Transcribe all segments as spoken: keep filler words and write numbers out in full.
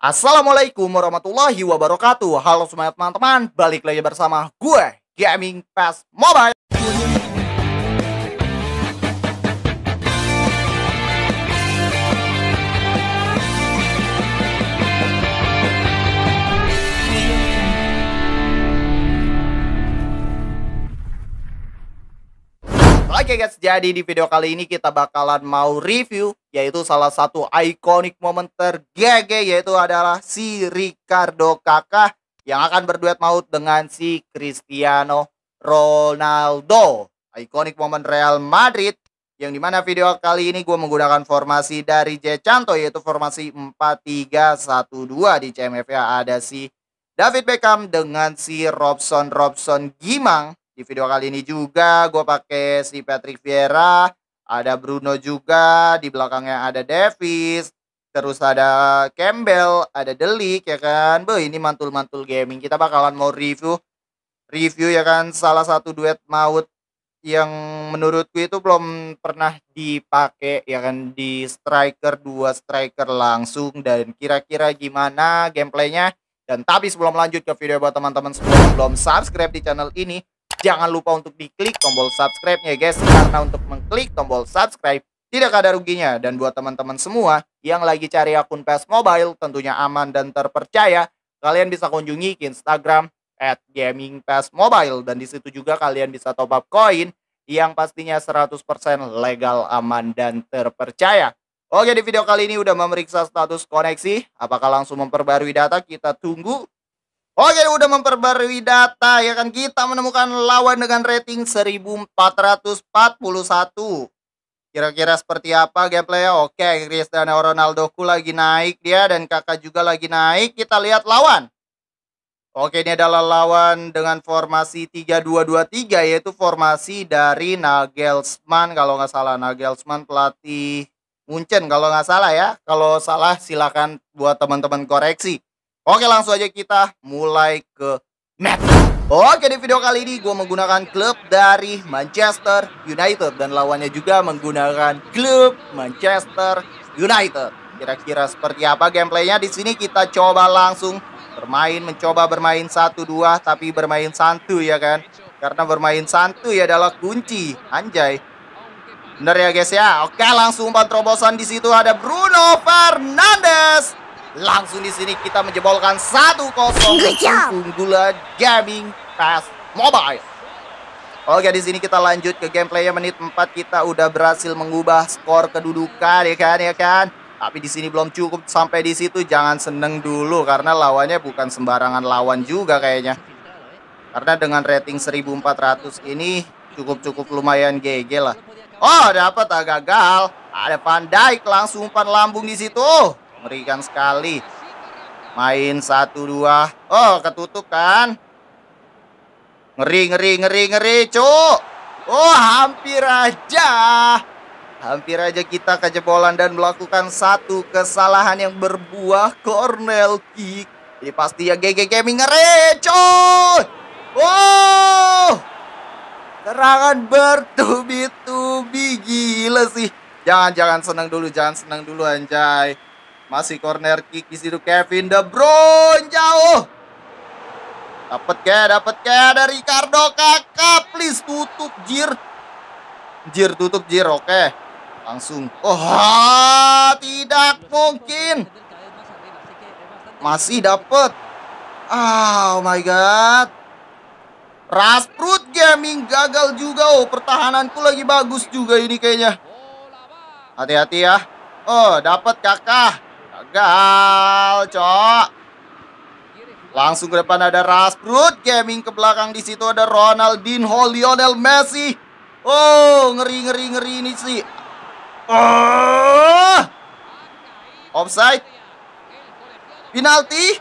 Assalamualaikum warahmatullahi wabarakatuh. Halo semuanya teman-teman, balik lagi bersama gue Gaming Pass Mobile. Oke guys, jadi di video kali ini kita bakalan mau review yaitu salah satu iconic momen ter-G G, yaitu adalah si Ricardo Kakak yang akan berduet maut dengan si Cristiano Ronaldo. Iconic momen Real Madrid yang dimana video kali ini gue menggunakan formasi dari Jecanto, yaitu formasi empat tiga satu dua. Di C M F ya ada si David Beckham dengan si Robson Robson Gimang. Di video kali ini juga gue pakai si Patrick Vieira, ada Bruno juga, di belakangnya ada Davis, terus ada Campbell, ada De Ligt ya kan. Be, ini mantul-mantul gaming. Kita bakalan mau review review ya kan salah satu duet maut yang menurutku itu belum pernah dipakai ya kan di striker, dua striker langsung, dan kira-kira gimana gameplaynya. Dan tapi sebelum lanjut ke video buat teman-teman semua yang belum subscribe di channel ini, jangan lupa untuk diklik tombol subscribe-nya guys, karena untuk mengklik tombol subscribe tidak ada ruginya. Dan buat teman-teman semua yang lagi cari akun P E S Mobile tentunya aman dan terpercaya, kalian bisa kunjungi ke Instagram at gaming P E S Mobile, dan disitu juga kalian bisa top up koin yang pastinya seratus persen legal, aman dan terpercaya. Oke, di video kali ini udah memeriksa status koneksi, apakah langsung memperbarui data? Kita tunggu. Oke, udah memperbarui data ya kan, kita menemukan lawan dengan rating seribu empat ratus empat puluh satu. Kira-kira seperti apa gameplaynya? Oke, Cristiano Ronaldo ku lagi naik dia, dan Kakak juga lagi naik. Kita lihat lawan. Oke, ini adalah lawan dengan formasi tiga dua dua tiga, yaitu formasi dari Nagelsmann kalau nggak salah. Nagelsmann pelatih Munchen kalau nggak salah ya. Kalau salah silakan buat teman-teman koreksi. Oke, langsung aja kita mulai ke match. Oke, di video kali ini gue menggunakan klub dari Manchester United, dan lawannya juga menggunakan klub Manchester United. Kira-kira seperti apa gameplaynya? Di sini kita coba langsung bermain, mencoba bermain satu dua, tapi bermain santuy ya kan? Karena bermain santuy adalah kunci. Anjay. Bener ya guys ya. Oke, langsung umpan terobosan. Di situ ada Bruno Fernandes. Langsung di sini kita menjebolkan satu kosong keunggulan Gaming Pass Mobile. Oke, di sini kita lanjut ke gameplaynya. Menit empat kita udah berhasil mengubah skor kedudukan ya kan ya kan. Tapi di sini belum cukup sampai di situ. Jangan seneng dulu karena lawannya bukan sembarangan lawan juga kayaknya. Karena dengan rating seribu empat ratus ini cukup-cukup lumayan G G lah. Oh, dapat ah, gagal. Ada Van Dijk langsung umpan lambung di situ. Mengerikan sekali. Main satu dua. Oh, ketutup kan. Ngeri, ngeri, ngeri, ngeri, cuk. Oh, hampir aja. Hampir aja kita kejebolan dan melakukan satu kesalahan yang berbuah corner kick. Ini pasti ya G G Gaming, ngeri, cuy. Wow. Serangan bertubi-tubi, gila sih. Jangan, jangan senang dulu, jangan senang dulu anjay. Masih corner kick di situ, Kevin De Bruyne jauh. Dapat ke, dapat ke dari Ricardo Kakak. Please tutup Jir. Jir tutup Jir, oke. Langsung. Oh, tidak mungkin. Masih dapat. Oh my god. Rashford Gaming gagal juga. Oh, pertahananku lagi bagus juga ini kayaknya. Hati-hati ya. Oh, dapat Kakak. Gagal, cok. Langsung ke depan ada Rashford Gaming, ke belakang di situ ada Ronaldinho, Lionel Messi. Oh, ngeri ngeri ngeri ini sih. Oh. Offside. Penalti.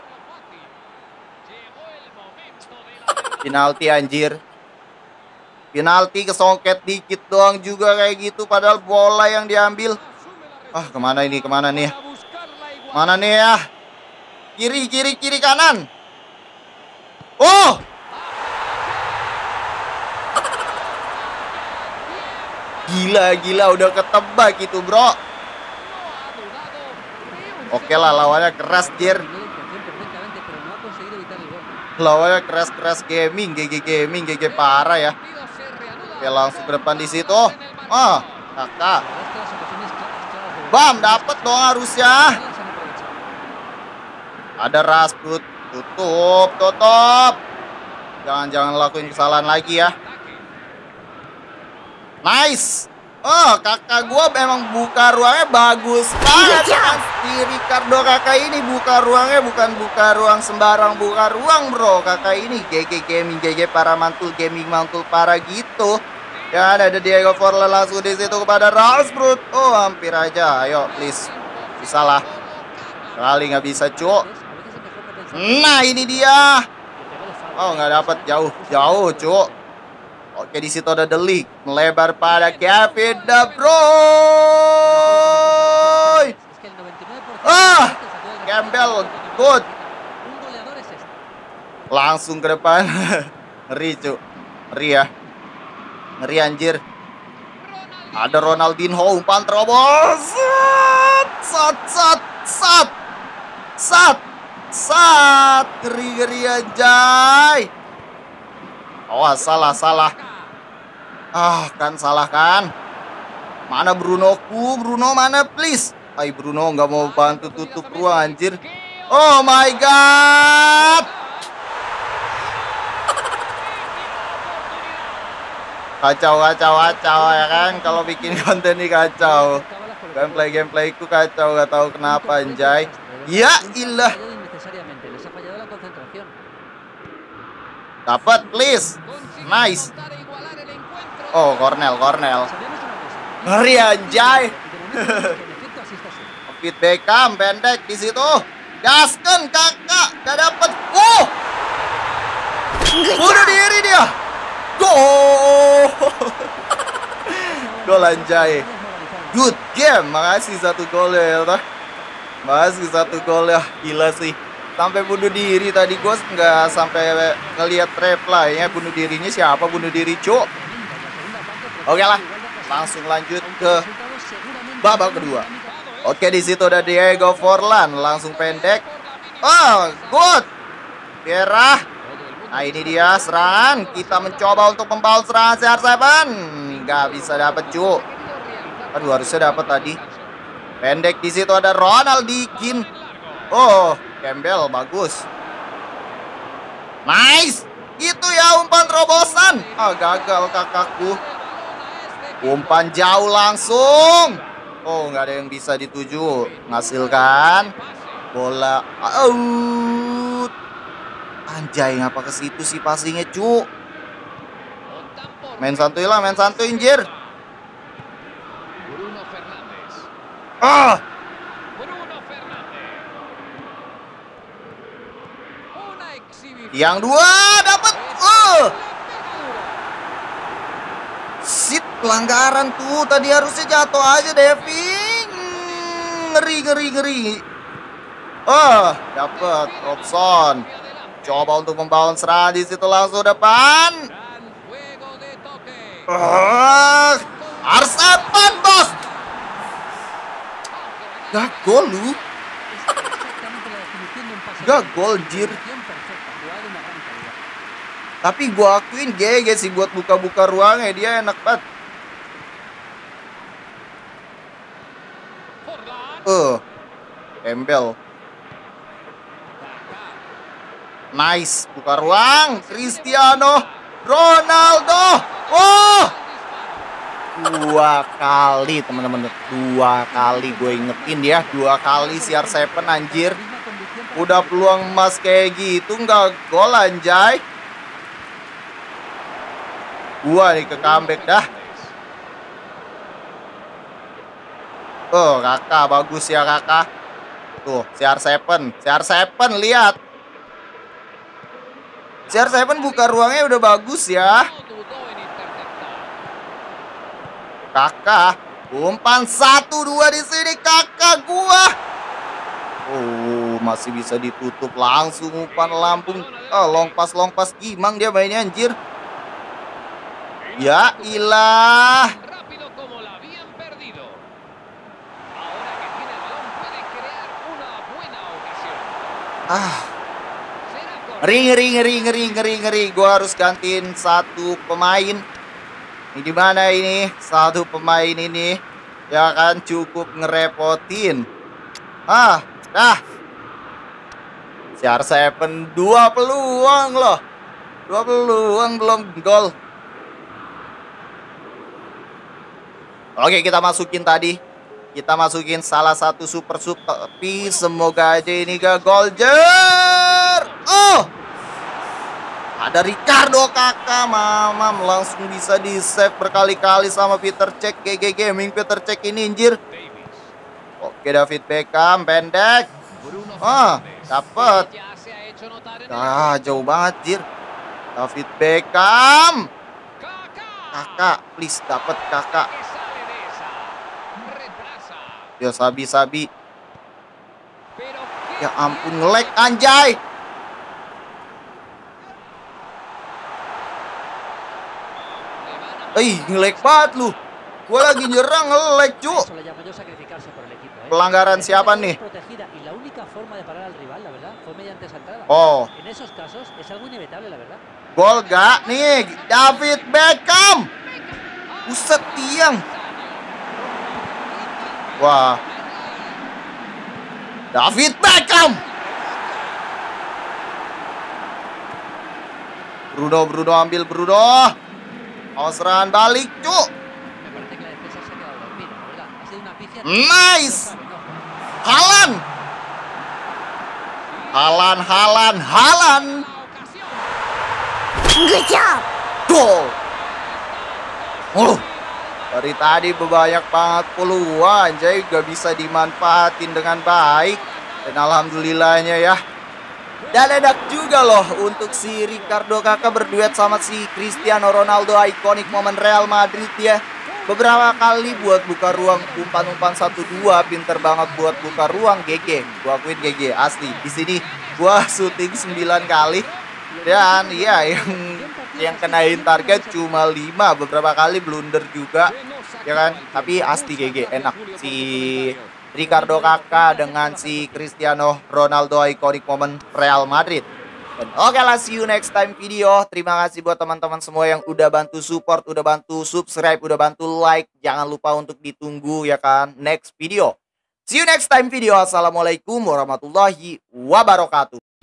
Penalti anjir. Penalti, kesongket dikit doang juga kayak gitu, padahal bola yang diambil. Ah, kemana ini? Kemana nih? Mana nih ya? Kiri, kiri, kiri, kanan. Oh! Gila, gila. Udah ketebak itu, bro. Oke lah, lawannya keras, Jir. Lawannya keras-keras gaming, G G Gaming, G G parah ya. Oke, langsung ke depan di situ. Oh, Kakak. Bam, dapat dong harusnya. Ada Rashford. Tutup, tutup. Jangan-jangan lakuin kesalahan lagi ya. Nice. Oh, kakak gua memang buka ruangnya bagus banget kan. Si Ricardo kakak ini buka ruangnya bukan buka ruang sembarang, buka ruang bro. Kakak ini G G Gaming, G G para mantul gaming, mantul para gitu. Ya, ada Diego Forlan langsung di situ kepada Rashford. Oh, hampir aja. Ayo, please. Bisa lah. Kali nggak bisa, cuk. Nah, ini dia. Oh, nggak dapat, jauh, jauh, cuk. Oke, di situ ada De Ligt melebar pada Kevin De Bruyne. Ah, Campbell, good. Langsung ke depan. Ngeri, cuk. Ngeri ya. Ngeri anjir. Ada Ronaldinho, umpan terobos. Sat, sat, sat. Sat, sat. Ngeri-ngeri anjay. Oh, salah, salah. Ah, kan salah kan. Mana Brunoku? Bruno mana please? Ay, Bruno nggak mau bantu tutup ruang anjir. Oh my god. Kacau, kacau, kacau ya kan. Kalau bikin konten ini kacau. Gameplay gameplayku kacau, gak tahu kenapa anjay. Ya ilah. Dapat please. Nice. Oh, Cornell, Cornell. Ngeri anjay. Fit Beckham pendek di situ. Gasken kakak, gak dapet. Oh. Bunuh diri dia. Gol. Gol anjay. Good game. Makasih satu gol ya. Makasih satu gol ya. Gila sih. Sampai bunuh diri tadi gue nggak sampai ngelihat reply-nya bunuh dirinya siapa bunuh diri cuk. Oke lah, langsung lanjut ke babak kedua. Oke, di situ ada Diego Forlan langsung pendek. Oh, good. Vieira. Nah, ini dia serangan. Kita mencoba untuk membalas serangan C R tujuh. Nggak bisa dapat cuk. Aduh, harusnya dapat tadi. Pendek di situ ada Ronaldinho. Oh, Campbell bagus. Nice. Itu ya umpan terobosan. Ah, gagal kakakku. Umpan jauh langsung. Oh, nggak ada yang bisa dituju. Ngasilkan bola out. Anjay, ngapa ke situ sih passingnya, cu? Main santuy lah, main santuy anjir. Ah. Yang dua dapat. Uh. Sit pelanggaran tuh. Tadi harusnya jatuh aja Devin. Ngeri ngeri ngeri. Oh, dapat Robson. Coba untuk membangun serangan di situ langsung depan. Ah, Arsepan bos. Gak gol lu. Gak gol jir. Tapi gua akuin G G sih buat buka-buka ruangnya, dia enak banget. Eh, uh, Campbell. Nice, buka ruang. Cristiano Ronaldo. Oh, dua kali teman-teman, dua kali gue ingetin dia, dua kali C R tujuh anjir. Udah peluang emas kayak gitu nggak gol anjay. Gua nih ke comeback dah. Oh, kakak bagus ya kakak. Tuh, C R tujuh, C R tujuh lihat. C R tujuh buka ruangnya udah bagus ya. Kakak, umpan satu dua di sini kakak gua. Oh, masih bisa ditutup langsung umpan lambung. Oh, long pass long pass gimang dia mainnya anjir. Ya ilah. Ah, ngeri ngeri ngeri ngeri ngeri ngeri. Gue harus gantiin satu pemain. Ini gimana ini? Satu pemain ini ya kan cukup ngerepotin. Ah, dah. C R tujuh dua peluang loh. Dua peluang belum gol. Oke, kita masukin tadi. Kita masukin salah satu super sub, tapi semoga aja ini gak gol. Jer. Oh. Ada Ricardo Kakak, mamam langsung bisa di save berkali-kali sama Peter Cech. G G Gaming Peter Cech ini anjir. Oke, David Beckham pendek. Ah, dapat. Ah, jauh banget, jir. David Beckham. Kakak, please dapat Kakak. Yo, sabi-sabi. Ya ampun, nge-lag anjay. Ih, nge-lag banget lu. Gua lagi nyerang nge-lag, cu. Pelanggaran siapa nih? Oh. Gol gak nih? David Beckham. Buset tiang. Wah. David Beckham. Bruno, Bruno ambil Bruno. Mau serangan balik, cu. Nice. Haaland. Haaland, Haaland, Haaland. Good job. Gol. Oh. Dari tadi banyak banget peluang, jadi gak bisa dimanfaatin dengan baik. Dan alhamdulillahnya ya. Dan enak juga loh untuk si Ricardo Kakak berduet sama si Cristiano Ronaldo, ikonik momen Real Madrid ya. Beberapa kali buat buka ruang umpan-umpan satu dua, pinter banget buat buka ruang. G G, gua akuin G G asli. Di sini gua syuting sembilan kali dan ya yang yang kenain target cuma lima, beberapa kali blunder juga ya kan, tapi asli G G enak si Ricardo Kakak dengan si Cristiano Ronaldo, iconic moment Real Madrid. Dan oke lah, see you next time video. Terima kasih buat teman-teman semua yang udah bantu support, udah bantu subscribe, udah bantu like. Jangan lupa untuk ditunggu ya kan next video. See you next time video. Assalamualaikum warahmatullahi wabarakatuh.